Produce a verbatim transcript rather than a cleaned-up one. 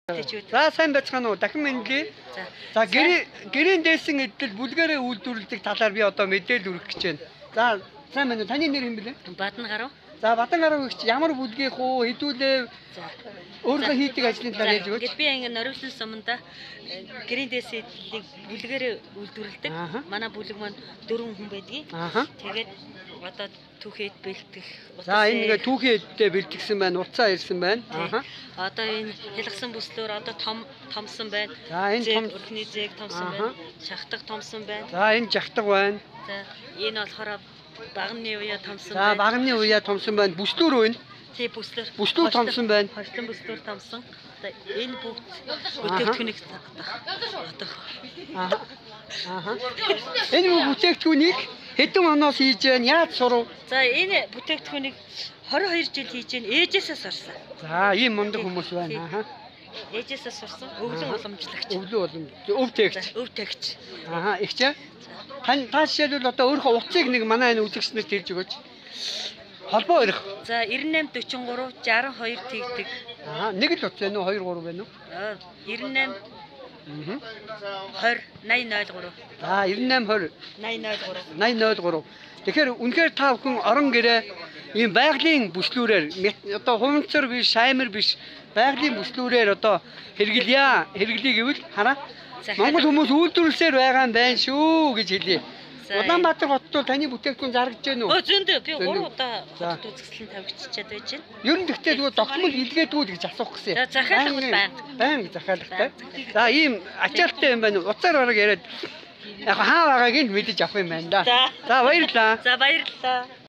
За сайн байцгаана уу? Дахин мэдлээ. За гэрээ гэрийн дээсэн эдэл бүлгэрээ үйлдвэрлэдэг талаар би одоо мэдээлэл өргөх гэж байна. За сайн байна уу? Таны нэр хэм бэлээ? Бадан гарав. За Бадан гарав гэгч ямар бүлгийнх уу? Хэдүүлээ өөрөө хийдэг ажлын талаар ярьж өгөөч. Би ингэ Нориусын суманда гэрийн дээсэн эдлийг бүлгэрээ үйлдвэрлэдэг. Манай бүлэг маань дөрвөн хүн байдгийг. Тэгээд одоо түүхэд бэлтгэх. За энэ ингээ түүхээдтэй бэлтгэсэн байна, уцаа ирсэн байна. Аа. Одоо энэ хялгсан бүслөөр одоо том томсон байна. За энэ том өрхний зээг томсон байна. Шахтаг томсон байна. За энэ жахтаг байна. За энэ болохоор багны уяа томсон байна. За багны уяа томсон байна. Бүслүүр байна. Тий бүслүүр. Бүслүүр томсон байна. Хослон бүслүүр томсон. Энэ бүгд бүтээгдэхүүнийг одоо. Аа. Аа. Энэ бүтээгдэхүүнийг хэдэн оноос хийж байна? Яаж сурав? За энэ бүтээгдэхүүнийг двадцать хоёр жил хийж байна. Ээжээсээ сурсан. За ийм мундаг хүмүүс байна. Аа. Ээжээсээ сурсан. Өвлөн уламжлагч. Өвлөн уламж. Өв тээгч. Өв тээгч. Аа, ихчээ. Тань та жишээлбэл одоо өөрийнхөө утсыг нэг манай энэ үзэгчнэрт хэлж өгөөч. Холбоо өрөх. За девятнадцать forty-three sixty-two тэгдэг. Аа, нэг л утас байна уу? two three байна уу? Аа, девятнадцать Аа. twenty eighty-three. За девятнадцать eighty-three. eighty-three. Тэгэхээр үнэхээр та бүхэн орон гэрээ ийм байгалийн бүслүүрээр одоо хуванцар биш, шаймар биш байгалийн бүслүүрээр одоо хэрэглэе. Хэрэглэе гэвэл хараа. Монгол хүмүүс үйлдвэрлэлээр байгаа юм байна шүү гэж хэлье. Улаанбаатар хотод бол таны бүтээгдэхүүн зарагдж байна уу? Өө зөндөө би гурван удаа хотод үзэсгэлэн тавьчихчаад байж байна. Ер нь тэгтээ зүгээр тогтмол илгээдгүү гэж асуух гэсэн. За захиалга байна. Баян захиалгатай. За ийм ачаалттай юм байна. Уцаар бараг яриад яг хаа байгааг нь мэдэж авах юм байна да. За баярлалаа. За баярлалаа.